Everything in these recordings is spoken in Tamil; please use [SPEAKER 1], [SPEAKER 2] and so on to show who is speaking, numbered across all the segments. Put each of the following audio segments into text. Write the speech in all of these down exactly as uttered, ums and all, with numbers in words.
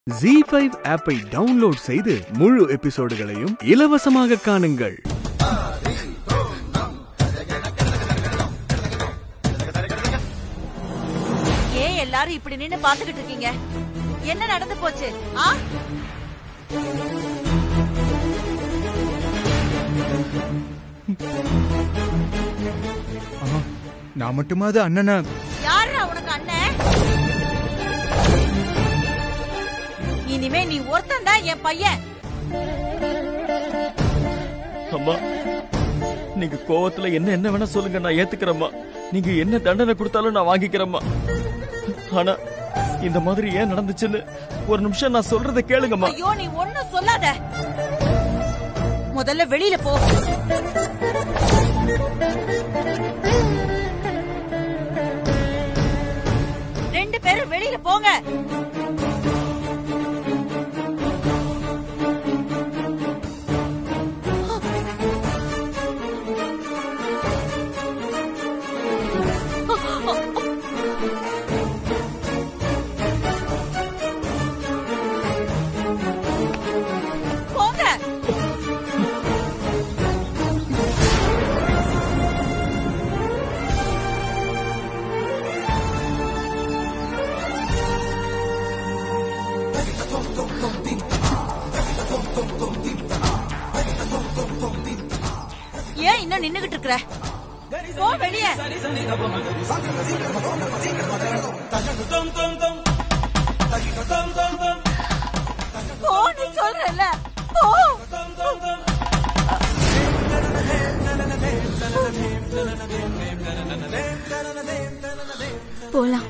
[SPEAKER 1] ஜீ ஃபைவ் ஆப்பை டவுன்லோட் செய்து முழு எபிசோடுகளையும் இலவசமாக காணுங்கள்.
[SPEAKER 2] ஏன் எல்லாரும் இப்படி நின்னு பாத்துக்கிட்டு இருக்கீங்க? என்ன நடந்து போச்சு? ஆ?
[SPEAKER 3] நான் மட்டுமாவது அண்ணனை.
[SPEAKER 2] யாரா உனக்கு அண்ணன்? இனிமே நீ ஒருத்தன் தான் என் பையன்.
[SPEAKER 4] அம்மா, நீங்க கோவத்துல என்ன என்ன வேணா சொல்லுங்க, நான் ஏத்துக்கிறேம்மா. நீங்க என்ன தண்டனை கொடுத்தாலும் நான் வாங்கிக்கிறேம்மா. ஆனா இந்த மாதிரி ஏன் நடந்துச்சுன்னு ஒரு நிமிஷம் நான் சொல்றத கேளுங்கம்மா.
[SPEAKER 2] ஐயோ, நீ ஒண்ணும் சொல்லாத. முதல்ல வெளியில போ. ரெண்டு பேரும் வெளியில போங்க. ஏன் இன்னும் நின்னுகிட்டு இருக்கிற? போ வெளியே. போன்னு சொல்றல. போ. போலாம்.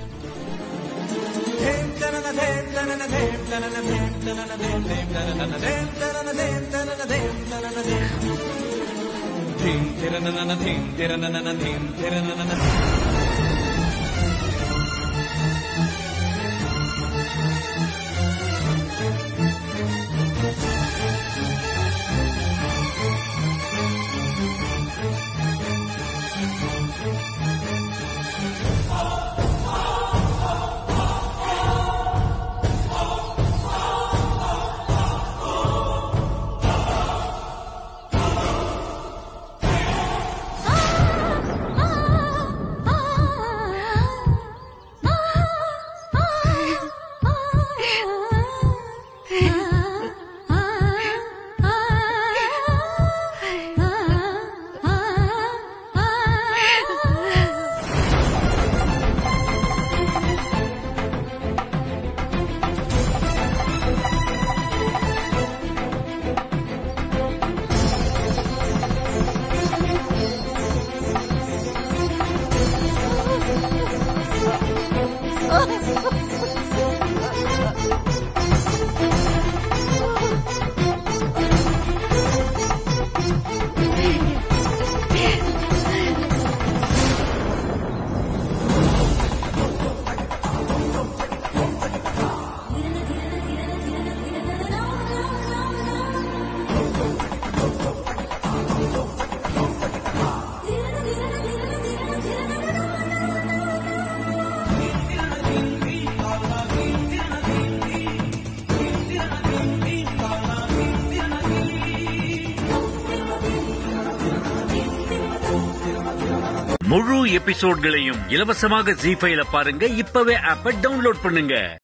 [SPEAKER 5] முழு எபிசோட்களையும் இலவசமாக ஜீ ஃபைவ்ல பாருங்க. இப்பவே ஆப்பை டவுன்லோட் பண்ணுங்க.